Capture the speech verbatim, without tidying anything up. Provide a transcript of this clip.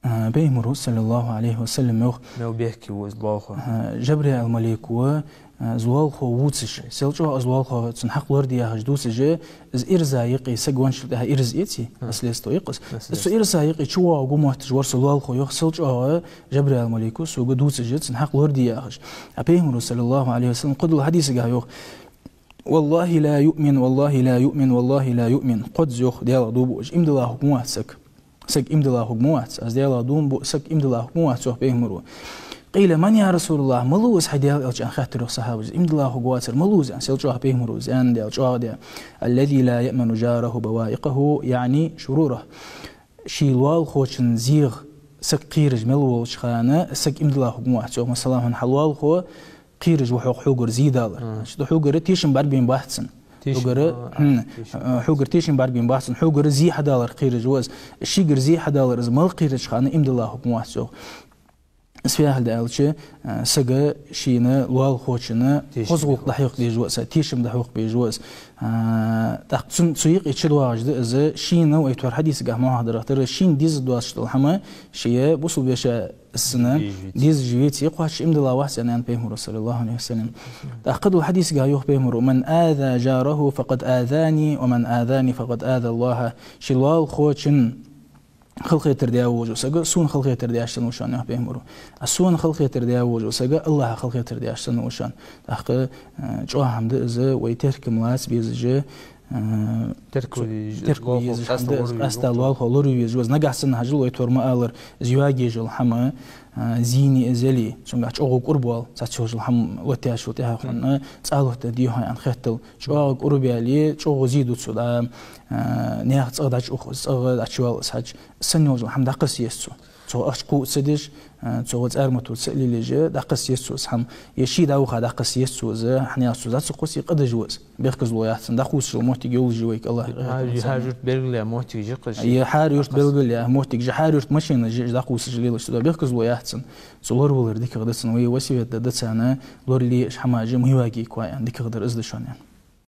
بيمر صلى الله عليه وسلم يخ ما بيحكي وزلاخه جبريل الملك و زوال خو ووتسش سلجو أزوال خو تنحق وردي هجدوسج إز إرزايق يسجونش ده إرز إتي أصليستو يقص إسو إرزايق يشوا وجمع تجور سوال خو يخ سلجو جبريل الملك سو جدوسج تنحق وردي هج أبيهم صلى الله عليه وسلم قد الحديث جا يخ والله لا يؤمن والله لا يؤمن والله لا يؤمن قد يخ ديال دوبوج إمد الله حكمه سك سك إمد الله حكمه أز ديال دوم بو سك إمد الله حكمه سوح بيهم قيل من يا رسول الله ملوز حديال ألج أن خاطر الصحابة إمد الله قواتر ملوز أن سيلجوه بهم روز أن ديال جواد الذي لا يأمن جاره بوائقه يعني شروره شيلوال خوشن زيغ سك قيرج ملوال شخانة سك إمد الله قواتر مثلا من حلوال خو قيرج وحوق حوجر زيدال شدو حوجر تيشن بار بين بحثن حوجر حوجر تيشن بار بين بحثن حوجر زي حدالر قيرج وز الشيجر زي حدالر إز مل قيرج خانة إمد الله قواتر سفيها دالشة سجى شينا لوال خوشنا خزوق دحيق بيجوز تيشم دحيق بيجوز تقصن سويق يشدوا عجد إذا شينا ويتور حديث جه ما هذا رختر شين ديز دواش الحما شيء بوصل بيشة السنة ديز جويت يقوش إمد الله وحس أن بيهم رسول الله عليه وسلم تأخذ الحديث جه يوه بيهم من آذى جاره فقد آذاني ومن آذاني فقد آذى الله شلوال خوشن خلقية ترديا وجو سجى سون خلقية ترديا عشان وشان يا بيمرو السون خلقية ترديا وجو سجى الله خلقية ترديا عشان وشان تحقق جوا حمد إذا ويترك ملاس بيزج تركوا تركوا يزج أستالوال خلور يجوز نجح سن هجل ويتور ما ألر زواج يجول حما زيني إزلي شون قاعد أوق قربال ساتشوج الحم وتياش وتيها خلنا تسأله تديه عن خطل شو أوق قربي عليه شو زيدو تسودا نياخد صعدش أخ صعد أشوال سحج سنوج الحم دقس يسوع شو أشقو سدش شو أرمتو سألي لجا دقس يسوع سحم يشي داوخ دقس يسوع زا حني أسوع زات سقوسي قد جوز بيركز لويات دقوس شو موتي جول جويك الله هاي هاجرت بلغلي موتي جقش يا حاريوش بلغلي موتي جا حاريوش ماشين جا دقوس جليل شو بيركز لويات صور ولر ديك غدسن وي وسيلة دتسانا لور لي حماجم هواجي كواي عندك غدر إزدشون يعني